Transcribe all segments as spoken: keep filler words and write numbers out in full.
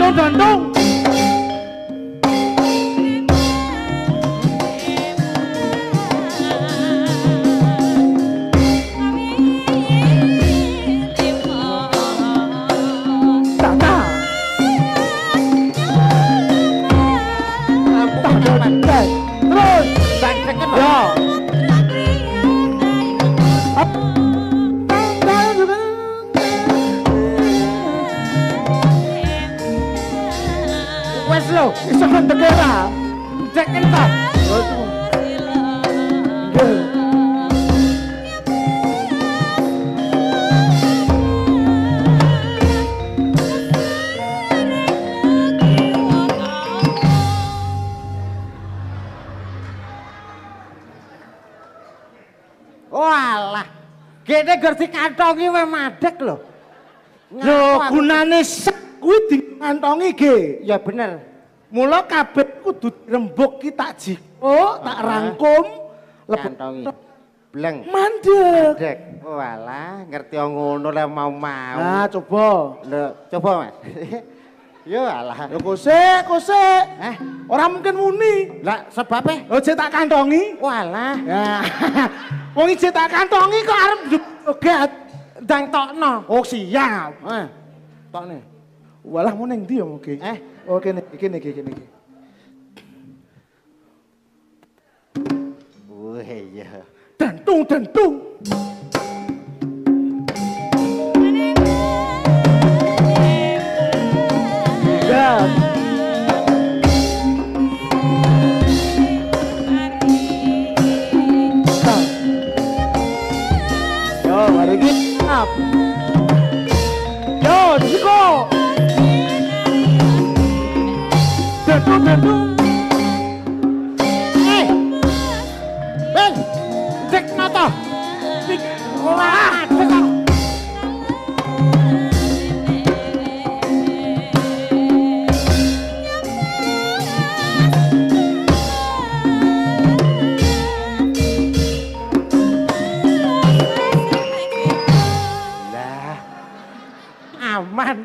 Dantung-dantung. Iso kendeke ora? Cek entar. Walah, gene gur dikantongi wae madhek lho. Lho, gunane sak kuwi dikantongi ge. Ya bener. Mula kabeh kudu rembug ki tak jiko, tak rangkum, lebetongi. Bleng. Mandek. Mandek. Walah, ngerti ngono le mau-mau. Nah, coba. Lho, coba Mas. Yo alah. Lho kose, kose. Eh, ora mungkin muni. Lah sebabe? Lho jek tak kantongi. Walah. Ya. Wong jek tak kantongi kok arep joget ndang tokno. Oh, siap. Eh, tokne. Walah mau ning ndi ya mugi? Eh, oh kene iki niki iki niki. Wah iya. Dantung dantung. Ya. Yo, mari kita. Yo, Jiko. Dantung-dantung. Eh. Ben. Cek nata. Wah, cek. Lah. Aman.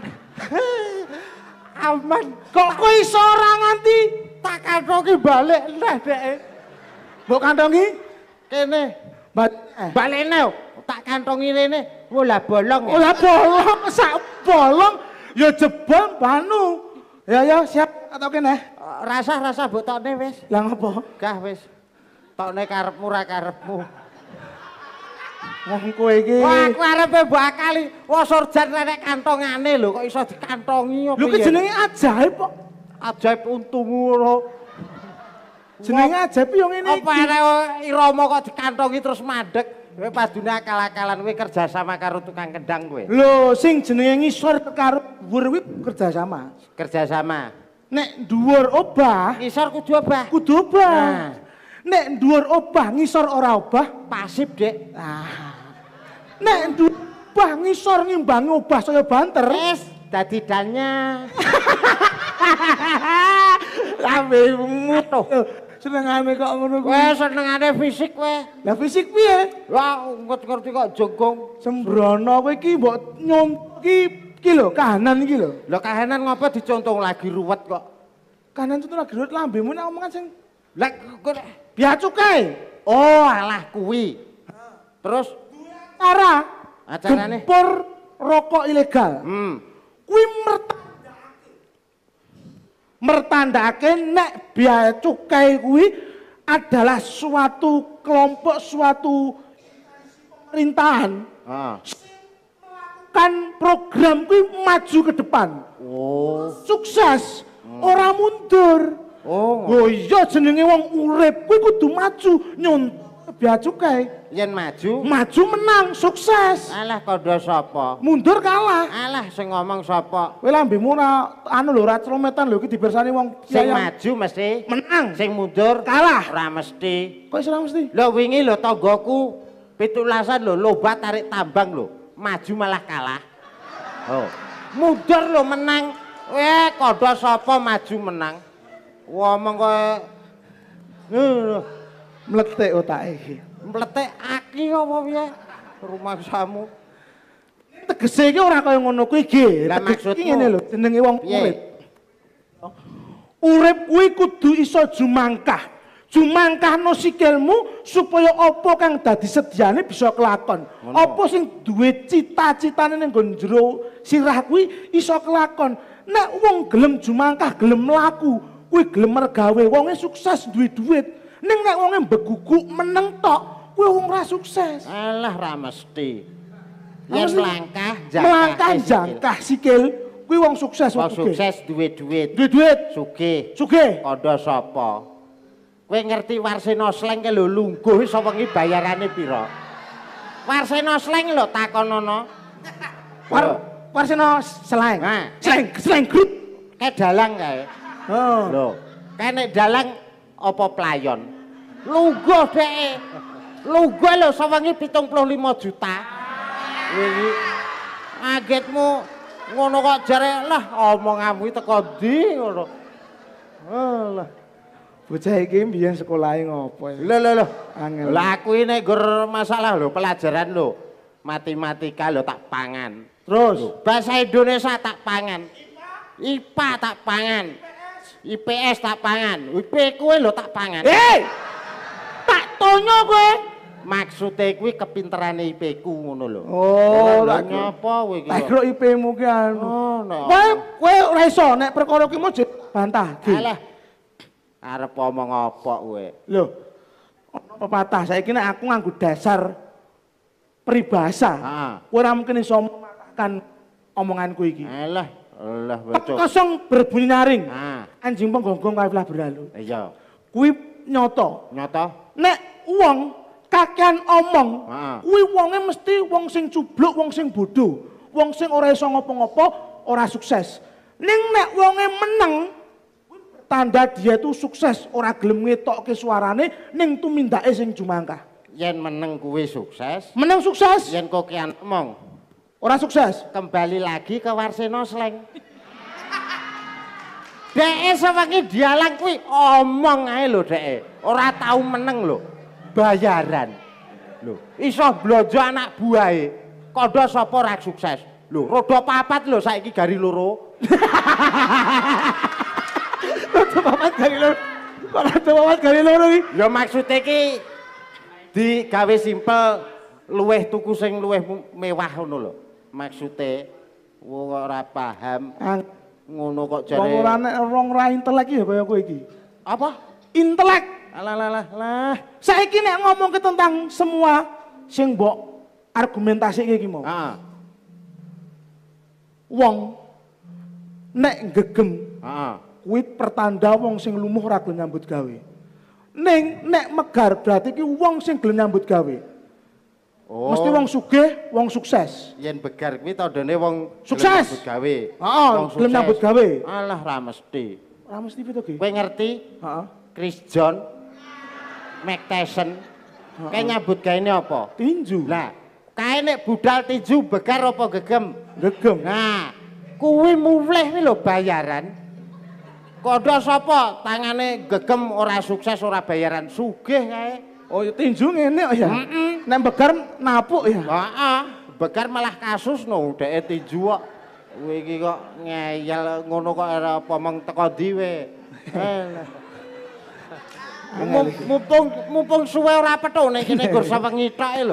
Aman. Kok kowe iso ora nganti tak kantongi balik neh deke. Mbok kantongi Kene. eh. Balene tak kantongi rene. Wah lah bolong. Oh lah bolong, sak bolong ya jebol banu. Ya ya siap atau kene. Rasa-rasa mbok tokne wis. Lah ngopo? Gah wis. Tokne karepmu ra karepmu. Wong kowe iki. Wah, aku arepe mbok akali. Wah, surjan nek kantongane lho kok iso dikantongi opo Lho ki jenenge ajaib kok. Ajaib untumu lho. Jenenge ajaib yo ngene iki. Apa arek irama kok dikantongi terus mandek. Kowe padune akal-akalan kowe kerja sama karo tukang kendang kowe. Lho, sing jenenge ngisor karo dhuwur kuwi kerja sama. Kerja sama. Nek dhuwur obah, Ngisor kudu obah. kudu obah. Nah. Nek dhuwur obah, ngisor ora obah. Pasif, Dik. Ah. Nek dhuwur obah, ngisor ngimbangi obah saya banter. Wis dadi dannya. Lambemu to. Senengane kok ngono kuwi. Kowe senengane fisik kowe. Lah fisik piye? Wah, ngerti-ngerti kok jongkong. Sembrono kowe iki mbok nyom iki iki lho kahanan iki lho. Lah kahanan ngopo dicontong lagi ruwet kok. Kahanan itu lagi rut lambemu nek omongan sing Lah kok biaya cukai. oh alah kuwi. Terus Cara acarane gempur rokok ilegal. hmm. Kuwi mertandake nek biaya cukai kuwi adalah suatu kelompok, suatu pemerintahan. Ah. Kan program kuwi maju ke depan. Oh. Sukses, hmm. ora mundur. Oh. Oh iya jenenge wong urip kuwi kudu maju nyontoh biaya cukai. Yen maju, Maju menang, sukses. alah kondo sapa? Mundur kalah. Alah sing ngomong sapa? Kowe lambemu ora anu lho ora celometan lho iki dibersani wong Sing kiai. maju mesti Menang. sing mundur Kalah. ora mesti. Kok iso ora mesti? Lho wingi lho tanggoku pitulasan lho lomba tarik tambang lho. Maju malah kalah. Oh. Mundur lho menang. Eh kondo sapa maju menang. Ngomong kowe ngono. Mletik otake iki. Mletek aki apa piye? Rumangsamu. Tegese iki ora kaya ngono kuwi iki. Lah Tegese maksudmu? iki ngene lho jenenge wong Piye? urip. Urip kuwi kudu iso jumangkah. Jumangkahno sikilmu supaya apa kang dadi sediane bisa kelakon. Apa sing duwe cita-citane ning nggon jero sirah kuwi iso kelakon. Nek wong gelem jumangkah, gelem mlaku, kuwi gelem mergawe, wonge sukses duwe duit. Ning nek wonge beguguk meneng tok, kuwi wong ora sukses. Alah ra mesti. Yen melangkah jangkah melangkah jangkah sikil kuwi wong sukses wong sukses duwe duit. Duwe duit, sugih. Sugih. Kandha sapa? Kowe ngerti Warsena Sleng ke lho lungguh iso wengi bayarane pira? Warsena Sleng lho takonono. War Warsena Sleng. Nah, Sleng, Sleng Group. Kae dalang kae. Oh. Lho, kae nek dalang apa playon? Lungguh dheke. Lungguh lho sewengi pitung puluh lima juta. Wingi agetmu ngono kok jare lah omonganmu teko ndi ngono. Alah. Bocah iki mbiyen sekolahe ngopo ya? Lho lho lho. Angel. Lah aku ini gur masalah lho pelajaran lho. Matematika lho tak pangan. Terus bahasa Indonesia tak pangan. I P A tak pangan. I P S tak pangan. I P ku lho tak pangan. Hei! Tak tonyo kowe. Maksude kuwi kepinterane I P ku ngono lho. Oh, lha nyapa kowe iki? Tak kira I P-mu ki anu. Oh, no. Kowe kowe ora iso nek perkara ki mau bantah. Alah. Arep omong apa kowe? Lho. Ono pepatah saiki nek aku nganggo dasar peribahasa. Heeh. Kowe ora mungkin iso mematahkan omonganku iki. Alah, alah bocok. Kosong berbunyi nyaring. Ah, Anjing penggonggong kae lah berlalu. iya. Kuwi nyoto. Nyoto? Nek wong kakean omong, Heeh. kuwi wonge mesti wong sing cubluk, wong sing bodoh, wong sing ora iso ngopo-ngopo, ora sukses. Ning nek wonge meneng, kuwi tanda dia tuh sukses, ora gelem ngetokke suarane ning tumindake sing jumangkah. Yen meneng kuwi sukses, Meneng sukses, yen kokean omong ora sukses. kembali lagi ke Warsena Sleng. Deke sewengi dialang kuwi omong ae lho deke. Ora tau meneng lho. Bayaran. Lho, iso blonjo anak buahe. Kandha sapa ora sukses. Lho, roda papat lho saiki gari loro. Rodo papat gari loro. Kok rodo papat gari loro iki? Ya maksude iki digawe simpel luweh tuku sing luweh mewah ngono lho. Maksude wong ora paham ngono kok jare. Wong ora nek wong ora intelek ya kaya kowe iki. Apa? Intelek. Alah lah lah lah. Saiki nek ngomong ke tentang semua sing mbok argumentasi iki mau. Heeh. Wong nek gegem Heeh. kuwi pertanda wong sing lumuh ora gelem nyambut gawe. Ning nek megar berarti ki wong sing gelem nyambut gawe. Oh. Mesti wong sugih, wong sukses. Yen begar kuwi tandane wong Sukses. gelem nyambut gawe. Heeh, Wong gelem sukses. nyambut gawe. Alah ra mesti. Ora mesti piye to ki? Kowe ngerti Heeh. Chris John Mike Tyson kae nyambut gaene apa? Tinju. Lah, kae nek budal tinju begar apa gegem? Gegem. Nah, kuwi mulih kuwi lho bayaran. Kandha sapa tangane gegem ora sukses ora bayaran sugih kae. Oh, tinju ngene kok ya. Heeh. Nek begar napuk ya. Heeh, begar malah kasus no dheke tinju kok. Kowe iki kok ngeyel ngono kok ora apa meng teko ndi we. Mumpung mumpung suwe ora petone kene gur sewengi tok e lho.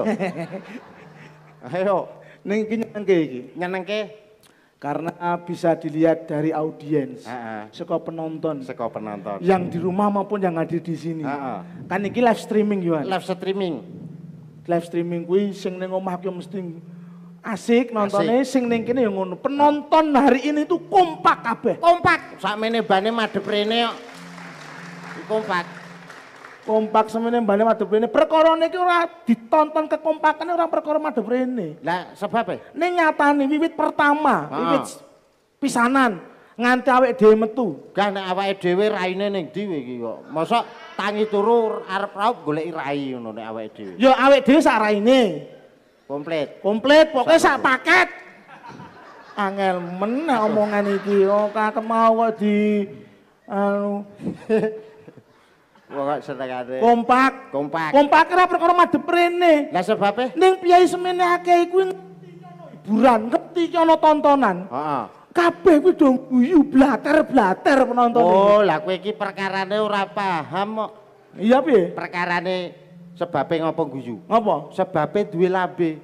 Ayo, Ning iki nyenengke iki. nyenengke Karena bisa dilihat dari audiens, heeh, saka penonton, saka penonton. yang di rumah maupun yang hadir di sini. Heeh. Kan iki live streaming Yohan. Live streaming. Live streaming kuwi sing ning omah ki mesti asik nontone, sing ning kene ya ngono. Penonton hari ini tuh kompak kabeh. Kompak, sakmene bane madhep rene kok. Kompak. Kompak semene mbane madhep rene. Perkara niki ora ditonton kekompakane ora perkara madhep rene. Lah sebab e? Ning nyatane wiwit pertama, Ah. wiwit pisanan nganti awake dhewe metu. Gah nek awake dhewe raine ning ndi iki kok. Mosok tangi turu arep raup goleki rai ngono nek awake dhewe. Ya awake dhewe sak raine. Komplit. Komplit pokoknya sak paket. Angel men nek omongan iki oh kakek mau kok di anu Wong kok senengane. kompak. Kompak. Kompak ora perkara madhep rene. Lah sebab e? Ning piyai semene akeh kuwi ngerti ki ana hiburan, ngerti ki ana tontonan. Heeh. Kabeh kuwi do guyu blater-blater penonton. Oh, lah kowe iki perkarane ora paham kok. Iya piye? Perkarane sebabe ngopo guyu? Ngopo? Sebabe duwe lambe.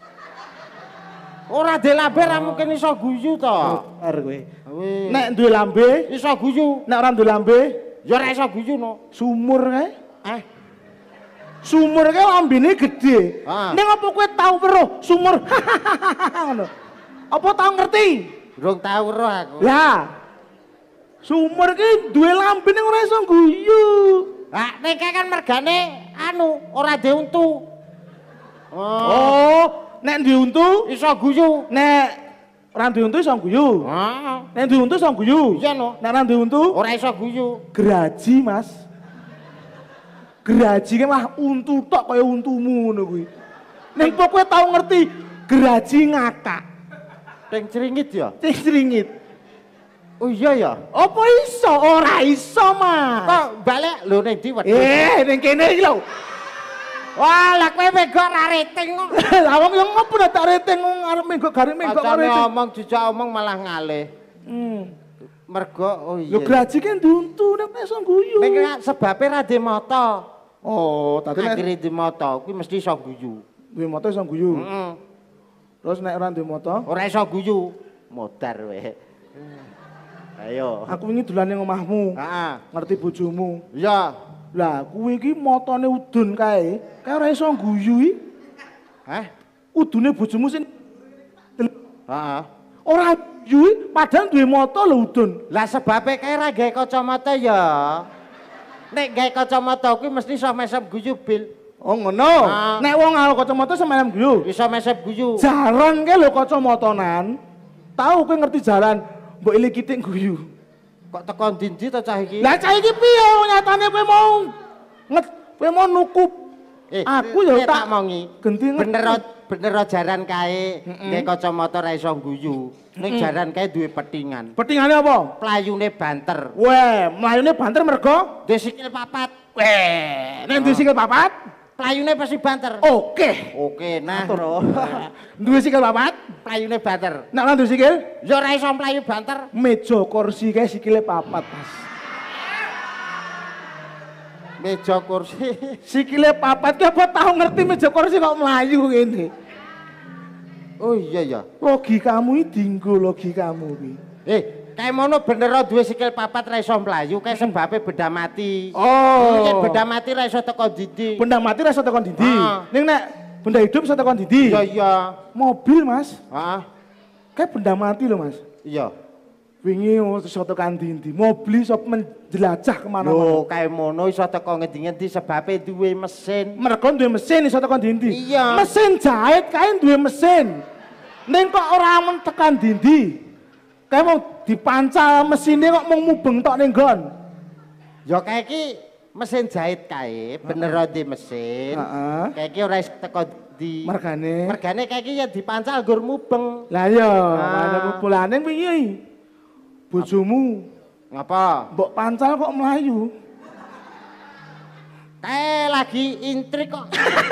Ora duwe lambe ra mungkin iso guyu to. Bener kowe. Wih. Nek duwe lambe Iso guyu. nek ora duwe lambe Ya ora iso guyu no. sumur kae. Eh, Sumur kae lambene gedhe. Ah. Ning apa kowe tau weruh sumur? Ngono. Apa tau ngerti? durung tau weruh aku. Lah. Sumur ki duwe lambe ning ora iso guyu. Lah nek kan mergane anu ora duwe untu. Oh, Oh, nek duwe untu, iso guyu. nek ora duwe untu iso guyu. Heeh. Nek duwe untu iso guyu. Iya no. Nek ora duwe untu Ora iso guyu. geraji, Mas. Geraji kan lah untu tok kaya untumu ngono kuwi. Ning kok kowe tau ngerti geraji ngakak. Ping cringit ya? Sing sringit. Oh iya ya. Apa iso? Ora iso, Mas. Kok balik lho ning ndi wedhus? Eh, ning kene iki lho. Wah, lah kowe mego ra rating kok. Lah wong yo ngopo nek tak rating arep menggo garing menggo kok Kacane rating. omong dijak omong malah ngalih. Hmm. Mergo oh iya. Lho geraji kan diuntu nek iso guyu. Ning sebabe ra di mata. Oh, tadi nek Akhire di mata kuwi mesti iso guyu. duwe moto iso guyu. Heeh. Terus nek ora duwe moto, Ora iso guyu. Modar wae. Ayo. aku wingi dolane ngomahmu. Heeh. Ngerti bojomu. Iya. Lah, kuwi iki motone udun kae. Kae ora iso guyu iki. Hah? Udune bojomu sing Heeh. ora guyu iki, padahal duwe moto lho udun. Lah sebabe kae ra gawe kacamata ya. Nek gawe kacamata kuwi mesti iso mesem guyu bil. Oh ngono. Ah. Nek wong karo kacamata semelem guyu. Iso mesem guyu. Jaran ke lho kacamatanan. Tahu kowe ngerti jaran, mbok eling kitik guyu. Kok tekan dindi to cah iki? Lah cah iki piye nyatane kowe mau nget kowe mau nukup. Eh, Aku ya tak tak mongi. genti nget. Bener bener jaran kae gawe kacamata ra iso guyu. Ning jaran kae duwe petingan. Petingane apa? Playune banter. Weh, mlayune banter mergo Duwe sikil papat. weh, nek duwe sikil papat. Playune pasti banter. Oke. Oke, nah. Duwe sikil papat. Playune banter. Nek ora duwe sikil, Ya ora iso mlayu banter. meja kursi kae sikile papat, Mas. Meja kursi. Sikile papat ki apa tau ngerti meja kursi kok mlayu ngene. Oh iya ya. Logikamu iki dinggo logikamu iki. Eh, kae mono bener duwe sikil papat ra iso mlayu, kae sebabe beda mati. Oh. Yen beda mati ra iso teko didi. Benda mati ra iso tekan dindi. Ah. Ning nek benda hidup iso tekan dindi. Iya iya. Mobil, Mas. Heeh. Kayak benda mati loh, Mas. Iya. Wingi iso tekan dindi. Mobil iso menjelajah kemana mana. Lho, kae mono iso teko ngendi-ngendi sebabe duwe mesin. Mereka duwe mesin iso tekan dindi. Iya. Mesin jahit kae duwe mesin. Ning kok ora men tekan dindi. Kae mau dipancal mesinnya kok mau mubeng tok ning nggon. Ya kae iki mesin jahit kae, bener di mesin. Heeh. Kae iki ora iso teko di. Mergane. Mergane kae iki ya dipancal nggur mubeng. Lah iya, Ah. mana kumpulannya wingi. Bojomu Ngapa? mbok pancal kok melayu. Kae lagi intrik kok.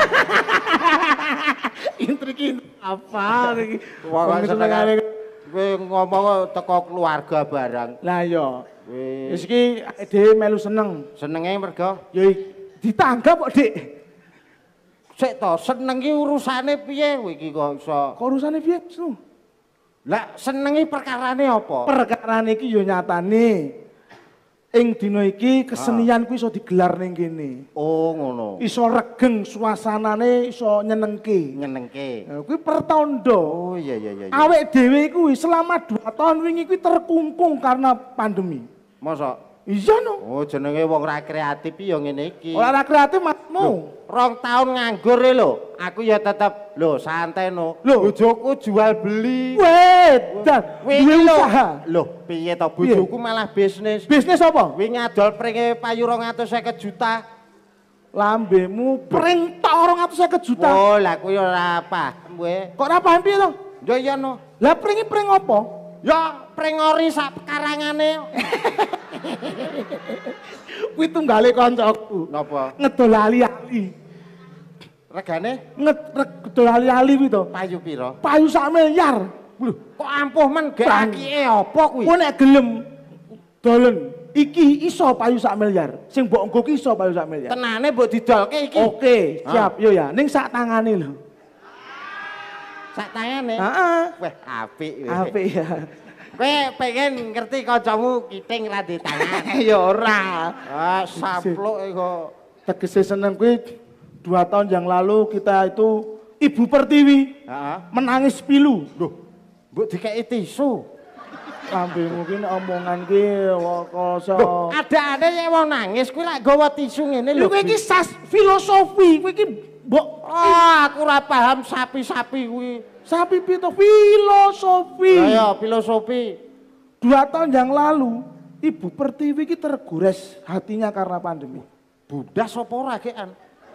Intrik apa iki? Wong Wong senengane senengane. kowe ngomong teko keluarga barang. Lah iya. Wis Wis iki dhewe melu seneng. senenge mergo Ya ditanggap kok, Dik. sik to seneng iki urusane piye kowe iki kok iso. Kok urusane piye, Su? Lah senengi perkarane apa? Perkarane iki ya nyatane ing dina iki kesenian kuwi iso digelar ning kene. Oh ngono. Iso regeng suasanane, iso nyenengke. Nyenengke. Nah, kuwi pertanda. Oh iya iya iya. iya. Awake dhewe kuwi selama dua tahun wingi kuwi terkungkung karena pandemi. Masa? Iya no. Oh jenenge wong ra kreatif ya ngene iki. Ora ra kreatif matmu. Rong tahun nganggur e lho. Aku ya tetep lho santai no. Lho. Bojoku jual beli. Wedan, duwe Wingi lho. usaha. Lho, piye to bojoku malah bisnis. Bisnis apa? Wingi adol pringe payu rong atus seket juta. Lambemu pring tok rong atus seket juta. Oh, lah kuwi ora paham kowe. Kok ora paham piye to? Ya iya no. Lah pringi pring apa? Ya pring ori sak karangane. Kuwi tunggale kancaku. Napa? Ngedol ali-ali. Regane Ngedol ali-ali kuwi to. payu pira? Payu sak miliar. Lho, kok ampuh men gek Bang. akike apa kuwi? kowe nek gelem dolen iki iso payu sak miliar. Sing mbok engko ki iso payu sak miliar. Tenane mbok didolke iki. Oke, siap. Yo ya, ning sak tangane lho. Sak tangane. Heeh. Weh, apik weh. Apik ya. Kowe pengen ngerti kancamu kiting ra di tangan. Ya ora. Ah, sapluk kok. Tegese seneng kuwi dua tahun yang lalu kita itu Ibu Pertiwi Heeh. menangis pilu. Loh, mbok dikeki tisu. Sampai mungkin omongan ki koso. Loh, ada-ada yang wong nangis kuwi lak gawa tisu ngene lho. Lho kowe iki sas filosofi, kowe iki mbok Oh, aku ora paham sapi-sapi kuwi. sapi pito filosofi. Lah ya, filosofi. Dua tahun yang lalu Ibu Pertiwi ki tergores hatinya karena pandemi. Budas apa ora gekan?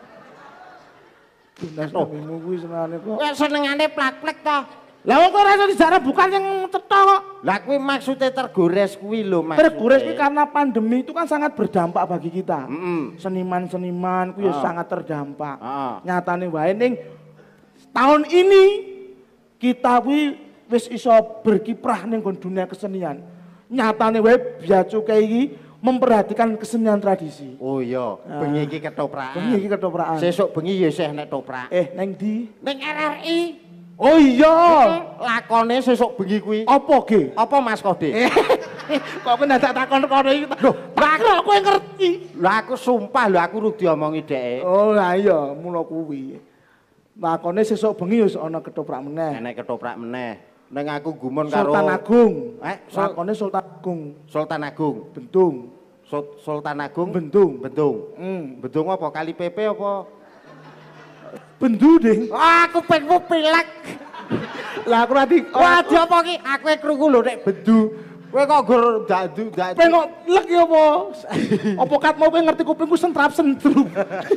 Dinas Oh. kamimu kuwi senengane kok. Kowe senengane plak-plek to. Lah kok ora iso dijarah bukan yang cetha kok. Lah kuwi maksude tergores kuwi lho maksudnya. Tergores ki karena pandemi itu kan sangat berdampak bagi kita. Heeh. Seniman-seniman kuwi ya Ah. sangat terdampak. Ah. Nyatane wae ning tahun ini kita kuwi wis iso berkiprah ning dunia kesenian. Nyatane wae Bia Cukai iki memperhatikan kesenian tradisi. Oh iya, bengi iki ketoprakan. Bengi iki ketoprakan. Sesuk bengi ya isih nek toprak. Eh, neng di? Ning R R I. Oh iya. Lakone sesuk bengi kuwi. Apa ge? Apa Mas Kode? Eh, kok kowe ndak takon kono iki. Lho, kok kowe ngerti? Lah aku sumpah lho aku rudi omongi dhek. Oh, lah iya, mula kuwi. Lakone sesuk bengi wis ana ketoprak meneh. Nek ketoprak meneh. Ning aku gumun karo Sultan Agung. Eh, Sul- Lakone Sultan Agung. Sultan Agung. Bentung. Sul- Sultan Agung. Bentung. Bentung. Hmm. Bentung apa? Kali P P apa? Bendu ding. Ah, aku pengen pilek. Lah aku rati. Wah, di apa ki? Aku e krungu lho nek bendu. Kowe kok gur dadu dadu. Pengok lek ya apa? Apa kat mau kowe ngerti kupingku sentrap sentrup.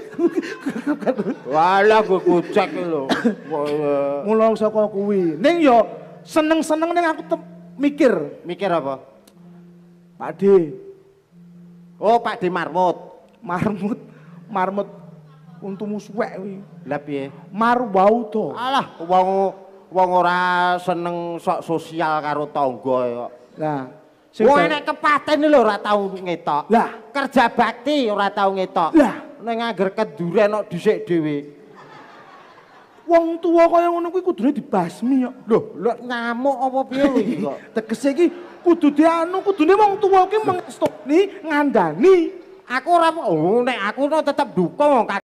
Walah gue kucek iki lho. Mula saka kuwi. Ning yo seneng-seneng ning aku tem- mikir, Mikir apa? Pak D, Oh, Pak D Marmut. marmut, marmut untumu suwek kuwi. Lah piye? Marwau to. Alah, wong wong ora seneng sok sosial karo tangga kok. Lah, sing Wong da- enek kepaten lho ora tau ngetok. Lah. Kerja bakti ora tau ngetok. Lah. Ning angger keduren kok dhisik dhewe. wong tuwa kaya ngono kuwi kudune dibasmi kok. Loh, lho nyamuk apa piye iki kok? Tegese iki kudu dianu, kudune wong tuwa ki mengestoni ngandani. Aku ora oh nek aku no tetep dukung